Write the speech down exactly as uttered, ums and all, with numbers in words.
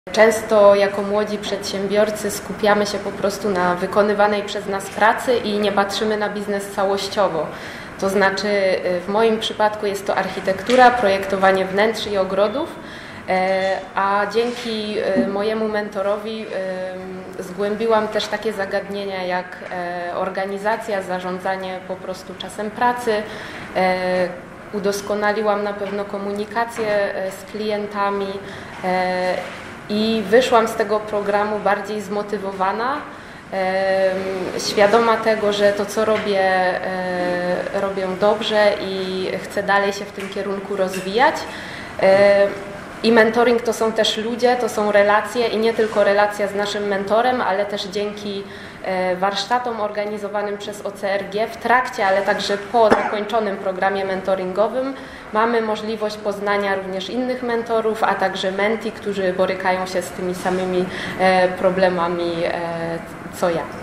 Często jako młodzi przedsiębiorcy skupiamy się po prostu na wykonywanej przez nas pracy i nie patrzymy na biznes całościowo. To znaczy w moim przypadku jest to architektura, projektowanie wnętrz i ogrodów, a dzięki mojemu mentorowi zgłębiłam też takie zagadnienia jak organizacja, zarządzanie po prostu czasem pracy. Udoskonaliłam na pewno komunikację z klientami i wyszłam z tego programu bardziej zmotywowana, świadoma tego, że to co robię, robię dobrze i chcę dalej się w tym kierunku rozwijać. I mentoring to są też ludzie, to są relacje i nie tylko relacja z naszym mentorem, ale też dzięki warsztatom organizowanym przez O C R G w trakcie, ale także po zakończonym programie mentoringowym mamy możliwość poznania również innych mentorów, a także menti, którzy borykają się z tymi samymi problemami co ja.